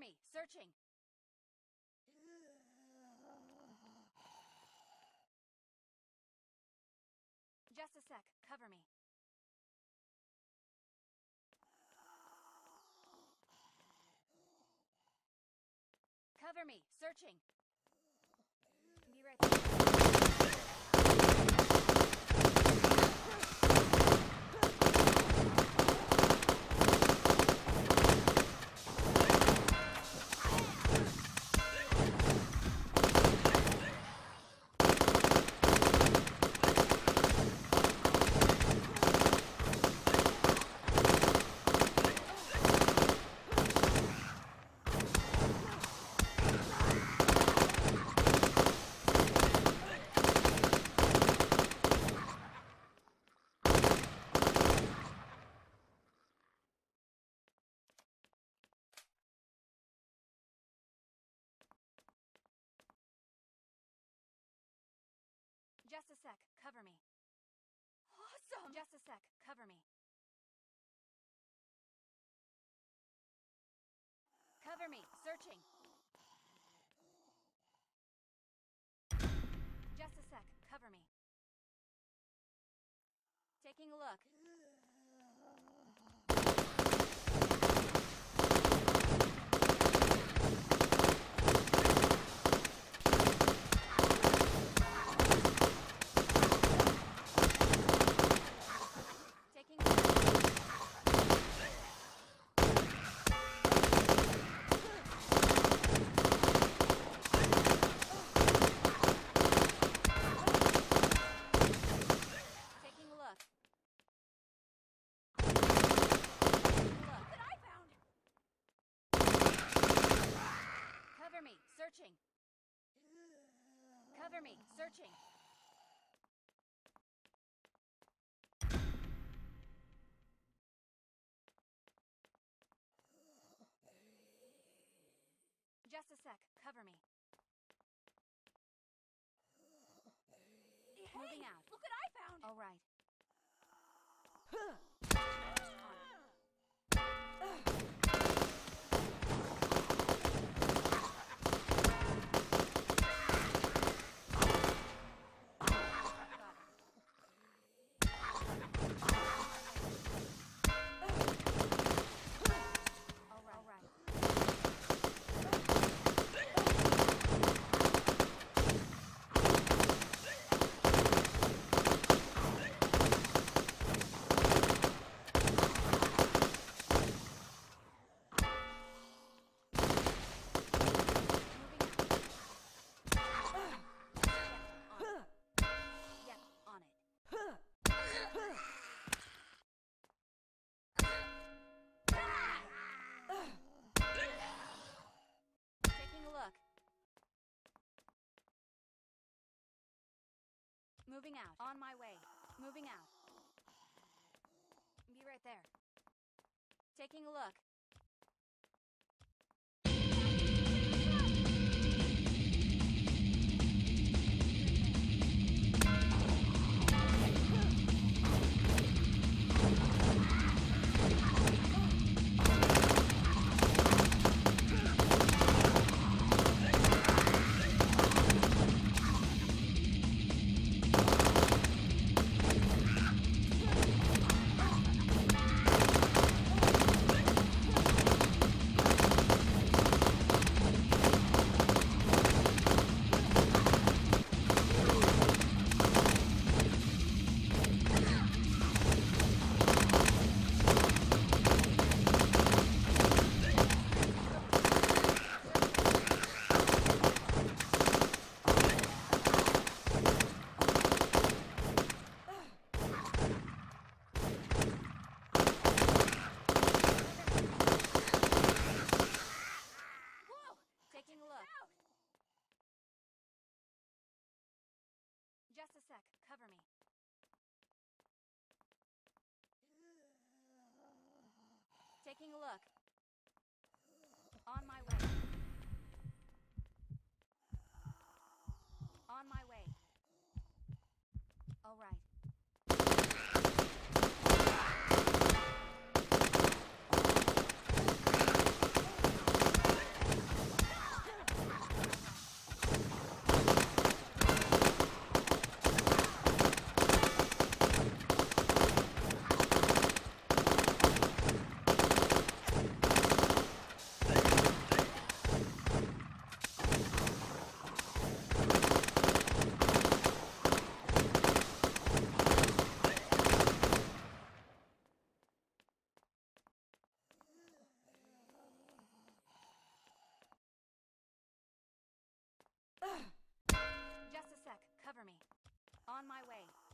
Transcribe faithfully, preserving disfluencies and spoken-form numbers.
me. Searching. Just a sec. Cover me. Cover me. Searching. Be right there. Just a sec. Cover me. Awesome! Just a sec. Cover me. Cover me. Searching. Just a sec. Cover me. Taking a look. Searching. Cover me. Searching. Just a sec. Cover me. Hey, moving out. Look what I found. All right. Moving out. On my way. Moving out. Be right there. Taking a look. Just a sec. Cover me. Taking a look. On my way. On my way. All right. Cover me. On my way.